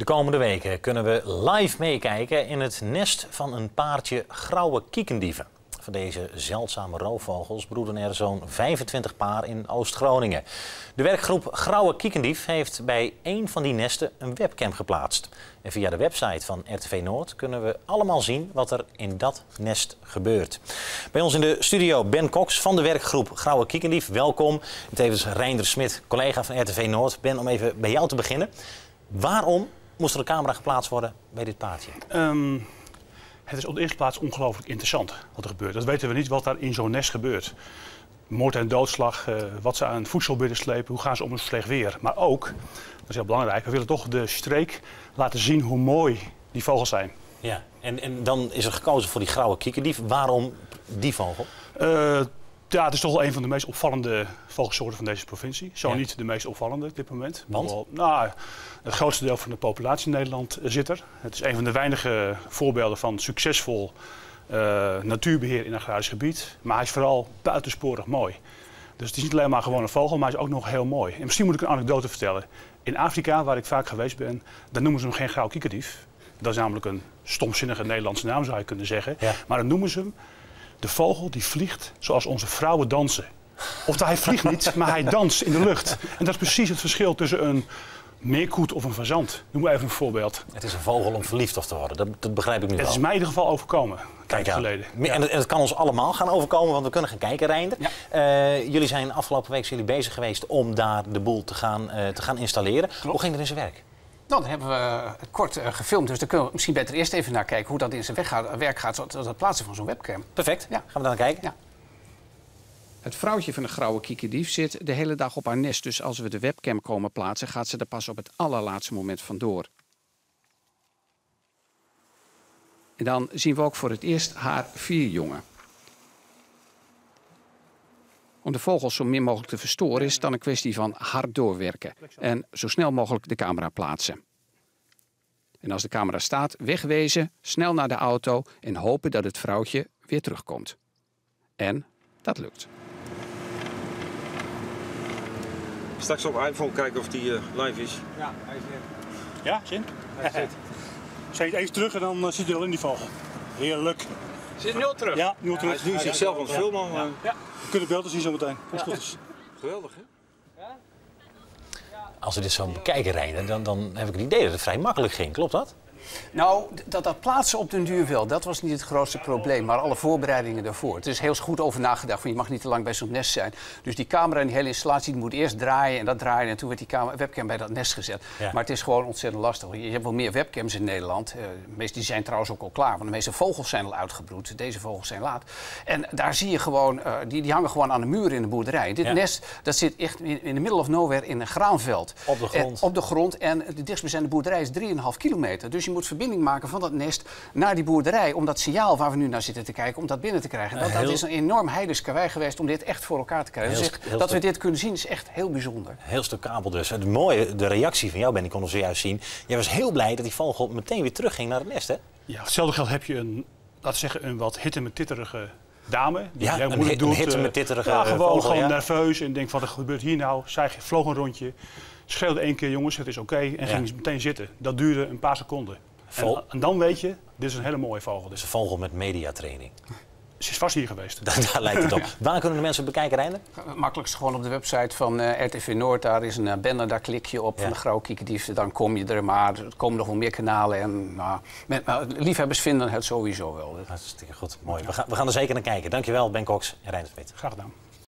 De komende weken kunnen we live meekijken in het nest van een paartje grauwe kiekendieven. Van deze zeldzame roofvogels broeden er zo'n 25 paar in Oost-Groningen. De werkgroep Grauwe Kiekendief heeft bij één van die nesten een webcam geplaatst. En via de website van RTV Noord kunnen we allemaal zien wat er in dat nest gebeurt. Bij ons in de studio Ben Cox van de werkgroep Grauwe Kiekendief. Welkom. En tevens Reinder Smit, collega van RTV Noord. Ben, om even bij jou te beginnen. Waarom moest er een camera geplaatst worden bij dit paardje? Het is op de eerste plaats ongelooflijk interessant wat er gebeurt. Dat weten we niet wat daar in zo'n nest gebeurt. Moord en doodslag, wat ze aan voedsel binnenslepen, hoe gaan ze om met slecht weer. Maar ook, dat is heel belangrijk, we willen toch de streek laten zien hoe mooi die vogels zijn. Ja, en dan is er gekozen voor die grauwe kiekendief. Waarom die vogel? Ja, het is toch wel een van de meest opvallende vogelsoorten van deze provincie. Zo niet de meest opvallende op dit moment. Want? Nou, het grootste deel van de populatie in Nederland zit er. Het is een van de weinige voorbeelden van succesvol natuurbeheer in een agrarisch gebied. Maar hij is vooral buitensporig mooi. Dus het is niet alleen maar gewoon een vogel, maar hij is ook nog heel mooi. En misschien moet ik een anekdote vertellen. In Afrika, waar ik vaak geweest ben, daar noemen ze hem geen grauwe kiekendief. Dat is namelijk een stomzinnige Nederlandse naam, zou je kunnen zeggen. Ja. Maar dan noemen ze hem de vogel die vliegt zoals onze vrouwen dansen. Oftewel, hij vliegt niet, maar hij danst in de lucht. En dat is precies het verschil tussen een meerkoet of een fazant. Noem maar even een voorbeeld. Het is een vogel om verliefd op te worden, dat begrijp ik nu wel. Het is mij in ieder geval overkomen, een tijdje geleden. Ja. En het kan ons allemaal gaan overkomen, want we kunnen gaan kijken, Reinder. Ja. Jullie zijn afgelopen week bezig geweest om daar de boel te gaan installeren. Klopt. Hoe ging het in zijn werk? Nou, dat hebben we kort gefilmd, dus daar kunnen we misschien beter eerst even naar kijken hoe dat in zijn werk gaat, zoals het plaatsen van zo'n webcam. Perfect, ja. Gaan we daar naar kijken? Ja. Het vrouwtje van de grauwe kiekendief zit de hele dag op haar nest, dus als we de webcam komen plaatsen, gaat ze er pas op het allerlaatste moment vandoor. En dan zien we ook voor het eerst haar vierjongen. Om de vogels zo min mogelijk te verstoren is het dan een kwestie van hard doorwerken en zo snel mogelijk de camera plaatsen. En als de camera staat, wegwezen, snel naar de auto en hopen dat het vrouwtje weer terugkomt. En dat lukt. Straks op iPhone kijken of die live is. Ja, hij is er. Ja, zin? Hij zit. Zet even terug en dan zit hij al in die vogel. Heerlijk. Zit nu al terug? Ja, nu al terug. Hij is nu zichzelf aan het filmen. Ja. Ja. We kunnen beelden zien zometeen. Als het goed is. Geweldig, hè? Als we dit zo bekijken, Reinder, dan heb ik het idee dat het vrij makkelijk ging. Klopt dat? Nou, dat plaatsen op den duur wel, dat was niet het grootste probleem, maar alle voorbereidingen daarvoor. Het is heel goed over nagedacht, want je mag niet te lang bij zo'n nest zijn. Dus die camera en die hele installatie die moet eerst draaien en dat draaien en toen werd die webcam bij dat nest gezet. Ja. Maar het is gewoon ontzettend lastig. Je hebt wel meer webcams in Nederland. De meeste die zijn trouwens ook al klaar, want de meeste vogels zijn al uitgebroed. Deze vogels zijn laat. En daar zie je gewoon, die hangen gewoon aan de muur in de boerderij. Dit nest, dat zit echt in the middle of nowhere in een graanveld. Op de grond. Op de grond en de dichtstbijzijnde boerderij is 3,5 kilometer. Dus je moet verbinding maken van dat nest naar die boerderij. Om dat signaal waar we nu naar zitten te kijken, om dat binnen te krijgen. Dat is een enorm heidens karwei geweest om dit echt voor elkaar te krijgen. Dus dat we dit kunnen zien is echt heel bijzonder. Heel stuk kabel dus. Het mooie, de reactie van jou, Ben, ik kon het zojuist zien. Jij was heel blij dat die vogel meteen weer terugging naar het nest, hè? Ja, hetzelfde geldt heb je een, laten we zeggen, een wat hittemetitterige dame. Die een hittemetitterige ja, gewoon, vogel, gewoon nerveus en denkt, wat er gebeurt hier nou? Zij vloog een rondje, schreeuwde 1 keer, jongens, het is oké, en ging meteen zitten. Dat duurde een paar seconden. En dan weet je, dit is een hele mooie vogel. Dus een vogel met mediatraining. Ze is vast hier geweest. Daar lijkt het op. Waar kunnen de mensen bekijken, Reinder? Makkelijkst gewoon op de website van RTV Noord. Daar is een banner, daar klik je op van de grauwe kiekendief. Dan kom je er, maar er komen nog wel meer kanalen. En liefhebbers vinden het sowieso wel. Hartstikke goed, mooi. We gaan er zeker naar kijken. Dankjewel, Ben Cox en Reinder Smit. Graag gedaan.